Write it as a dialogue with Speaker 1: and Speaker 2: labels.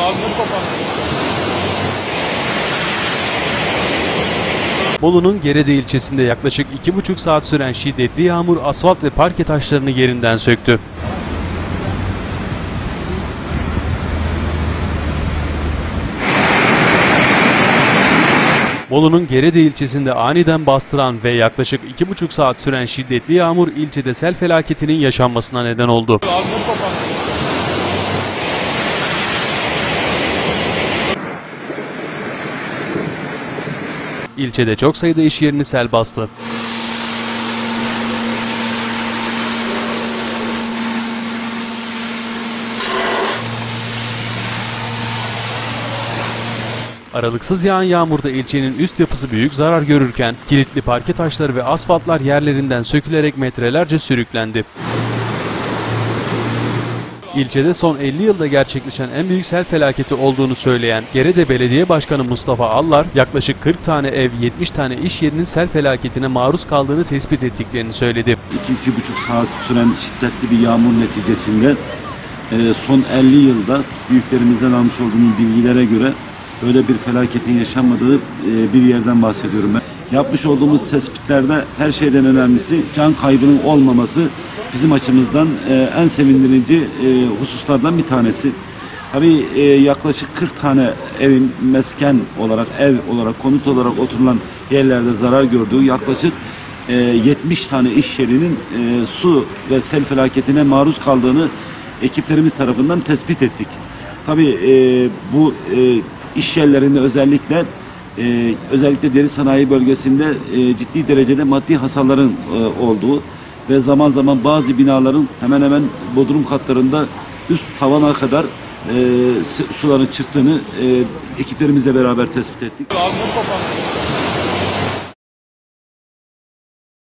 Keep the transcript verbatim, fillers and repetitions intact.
Speaker 1: Bolu'nun Gerede ilçesinde yaklaşık iki buçuk saat süren şiddetli yağmur asfalt ve parke taşlarını yerinden söktü. Bolu'nun Gerede ilçesinde aniden bastıran ve yaklaşık iki buçuk saat süren şiddetli yağmur ilçede sel felaketinin yaşanmasına neden oldu. İlçede çok sayıda iş yerini sel bastı. Aralıksız yağan yağmurda ilçenin üst yapısı büyük zarar görürken kilitli parke taşları ve asfaltlar yerlerinden sökülerek metrelerce sürüklendi. İlçede son elli yılda gerçekleşen en büyük sel felaketi olduğunu söyleyen Gerede Belediye Başkanı Mustafa Allar, yaklaşık kırk tane ev, yetmiş tane iş yerinin sel felaketine maruz kaldığını tespit ettiklerini söyledi.
Speaker 2: iki iki buçuk saat süren şiddetli bir yağmur neticesinde son elli yılda büyüklerimizden almış olduğumuz bilgilere göre böyle bir felaketin yaşanmadığı bir yerden bahsediyorum ben. Yapmış olduğumuz tespitlerde her şeyden önemlisi can kaybının olmaması bizim açımızdan en sevindirici hususlardan bir tanesi. Tabii yaklaşık kırk tane evin mesken olarak, ev olarak, konut olarak oturulan yerlerde zarar gördüğü, yaklaşık yetmiş tane iş yerinin su ve sel felaketine maruz kaldığını ekiplerimiz tarafından tespit ettik. Tabii bu iş yerlerinde özellikle e, özellikle deri sanayi bölgesinde e, ciddi derecede maddi hasarların e, olduğu ve zaman zaman bazı binaların hemen hemen bodrum katlarında üst tavana kadar e, suların çıktığını e, ekiplerimizle beraber tespit ettik.